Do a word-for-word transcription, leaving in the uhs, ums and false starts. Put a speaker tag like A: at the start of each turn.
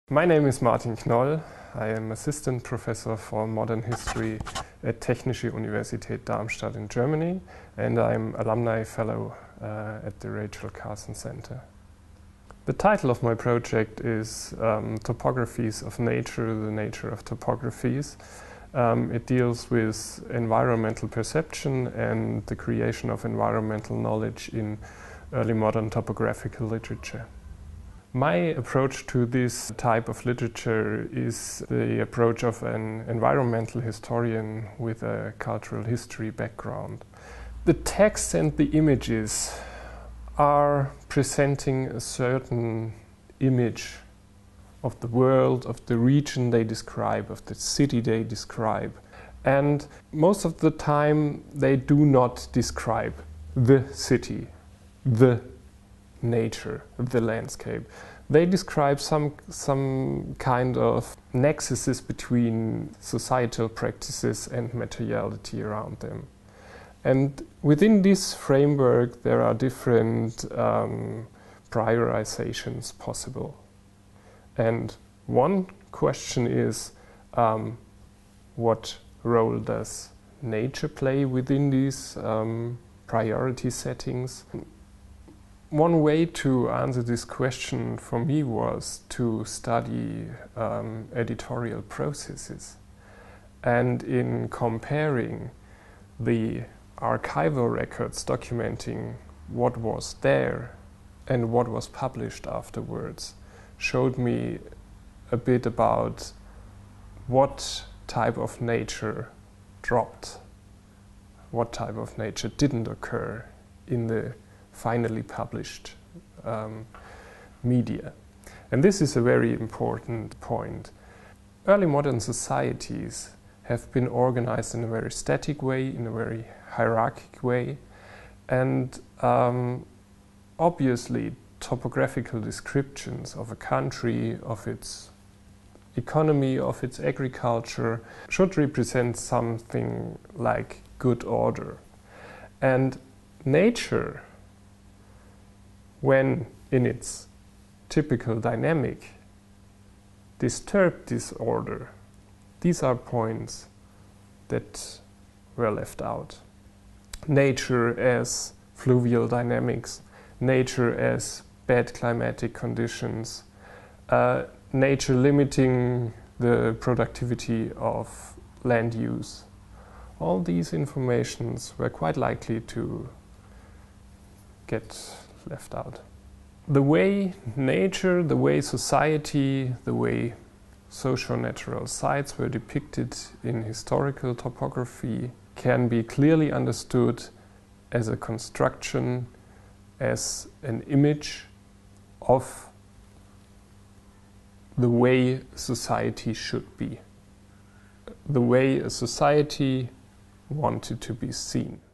A: My name is Martin Knoll. I am assistant professor for modern history at Technische Universität Darmstadt in Germany, and I'm alumni fellow uh, at the Rachel Carson Center. The title of my project is um, Topographies of Nature, the Nature of Topographies. Um, it deals with environmental perception and the creation of environmental knowledge in early modern topographical literature. My approach to this type of literature is the approach of an environmental historian with a cultural history background. The text and the images are presenting a certain image of the world, of the region they describe, of the city they describe. And most of the time they do not describe the city, the nature, the landscape. They describe some, some kind of nexuses between societal practices and materiality around them. And within this framework there are different um, prioritizations possible. And one question is, um, what role does nature play within these um, priority settings? One way to answer this question for me was to study um, editorial processes, and in comparing the archival records documenting what was there and what was published afterwards showed me a bit about what type of nature dropped, what type of nature didn't occur in the finally published um, media. And this is a very important point. Early modern societies have been organized in a very static way, in a very hierarchic way, and um, obviously topographical descriptions of a country, of its economy, of its agriculture should represent something like good order. And nature, when in its typical dynamic, disturbed this order, these are points that were left out. Nature as fluvial dynamics, nature as bad climatic conditions, uh, nature limiting the productivity of land use. All these informations were quite likely to get left out. The way nature, the way society, the way socio-natural sites were depicted in historical topography can be clearly understood as a construction, as an image of the way society should be, the way a society wanted to be seen.